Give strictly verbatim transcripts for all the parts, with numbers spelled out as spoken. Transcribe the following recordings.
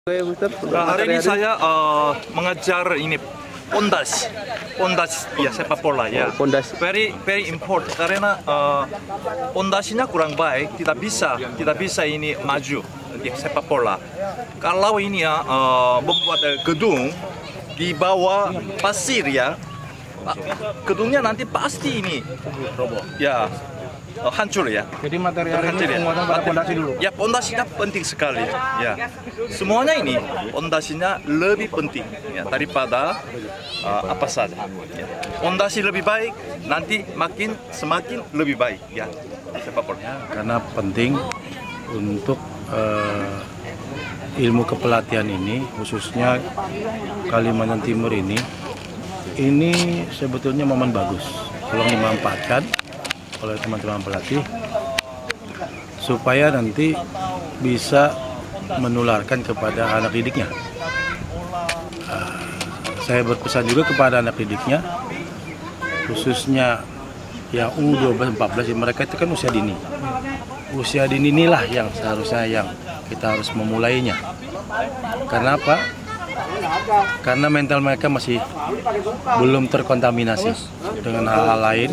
Oke, Mister, Nah, hari ini saya uh, mengajar ini pondasi, pondasi ya sepak bola ya. Oh, pondasi. Very very important karena uh, pondasinya kurang baik, tidak bisa tidak bisa ini maju di sepak bola. Kalau ini ya uh, membuat uh, gedung di bawah pasir ya, gedungnya nanti pasti ini roboh ya. Oh, hancur ya. Jadi material ini ya. penguatan pada pondasi dulu. Ya, pondasinya penting sekali. Ya, semuanya ini pondasinya lebih penting ya daripada uh, apa saja. Ya. Pondasi lebih baik, nanti makin semakin lebih baik ya sepak bola. Karena penting untuk uh, ilmu kepelatihan ini, khususnya Kalimantan Timur ini, ini sebetulnya momen bagus. Tolong dimanfaatkan oleh teman-teman pelatih supaya nanti bisa menularkan kepada anak didiknya. Uh, saya berpesan juga kepada anak didiknya, khususnya yang U dua belas empat belas, mereka itu kan usia dini. Usia dini inilah yang seharusnya yang kita harus memulainya. Karena apa? Karena mental mereka masih belum terkontaminasi dengan hal-hal lain.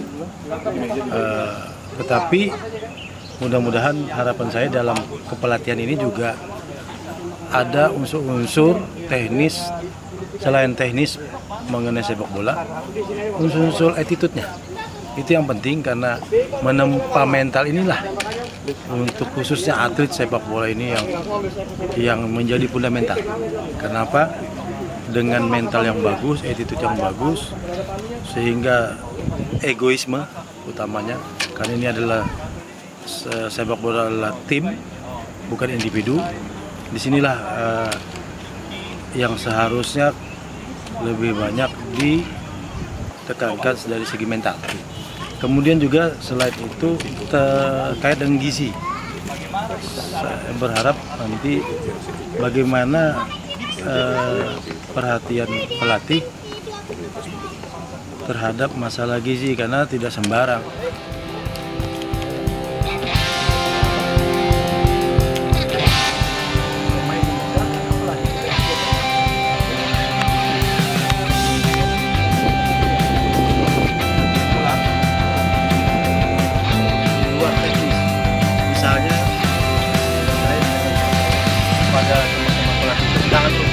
Uh, tetapi mudah-mudahan harapan saya dalam kepelatihan ini juga ada unsur-unsur teknis, selain teknis mengenai sepak bola, unsur-unsur attitude-nya. Itu yang penting karena menempa mental inilah untuk khususnya atlet sepak bola ini yang yang menjadi fundamental. Kenapa? Dengan mental yang bagus, attitude yang bagus, sehingga egoisme utamanya, karena ini adalah sepak bola adalah tim, bukan individu. Disinilah uh, yang seharusnya lebih banyak ditekankan dari segi mental. Kemudian juga selain itu terkait dengan gizi, saya berharap nanti bagaimana uh, perhatian pelatih terhadap masalah gizi, karena tidak sembarang. Misalnya, saya pada teman-teman pelatih jangan lupa.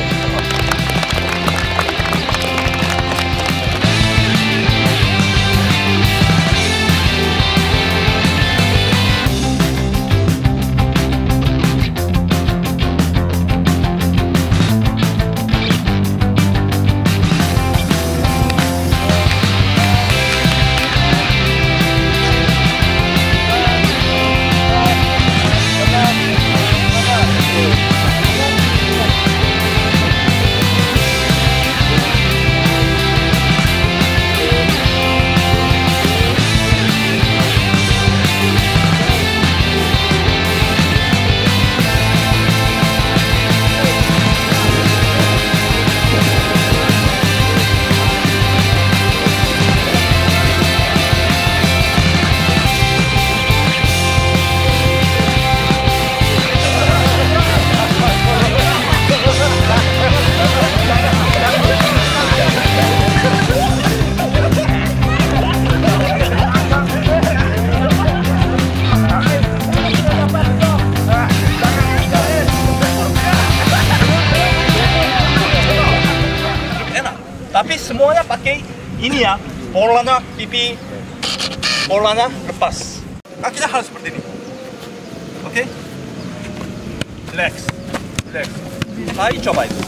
Tapi semuanya pakai ini ya, bolanya pipi, bolanya lepas. Kakinya harus seperti ini. Oke? Okay? Relax, relax. Ayo coba itu.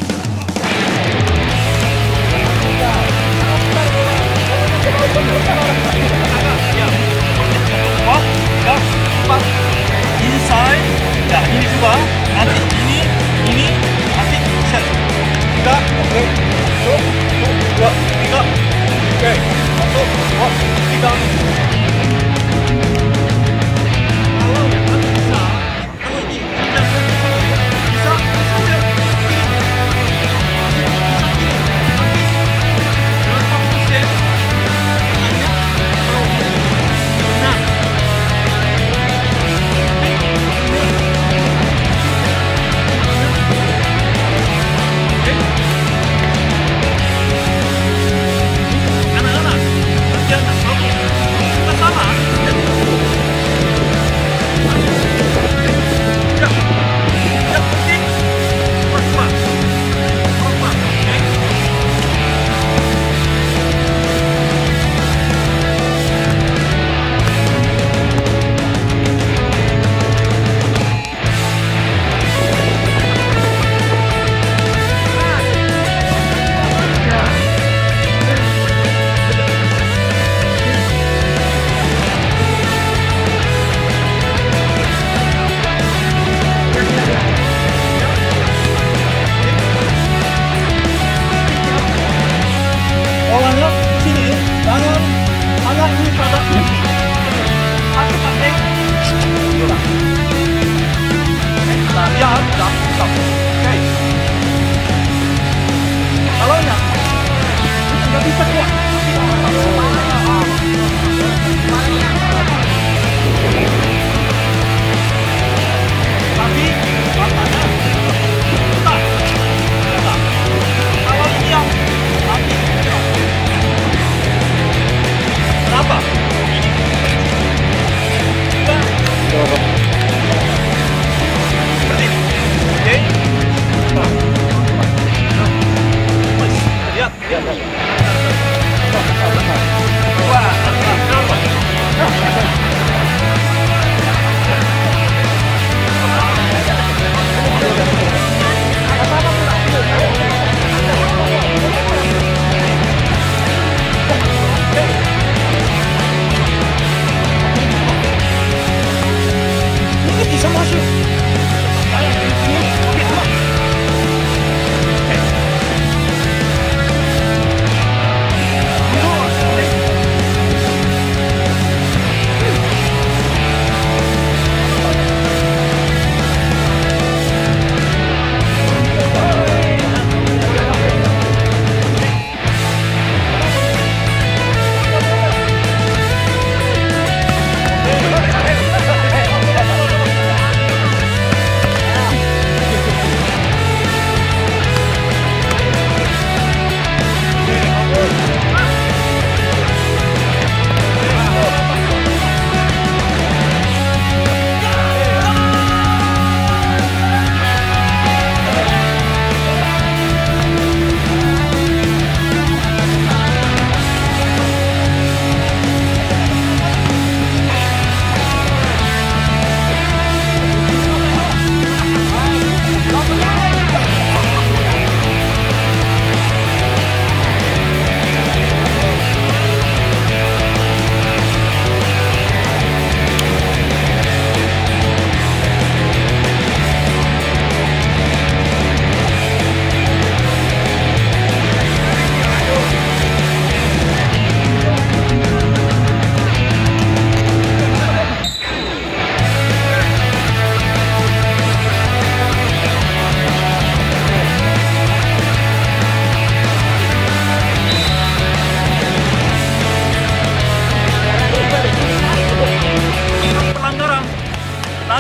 Oh, ya, empat. Inside, ya ini juga. Nanti ini, ini, nanti set. Tiga, oke. Satu, dua, tiga. Oke, satu, dua, tiga. Kalau nggak bisa, kalau ini bisa, bisa, bisa.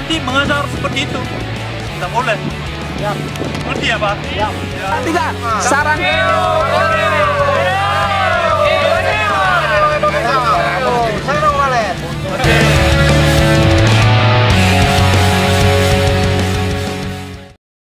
nanti mengajar seperti itu. Tidak boleh. Ngerti ya Pak? Tiga, saran.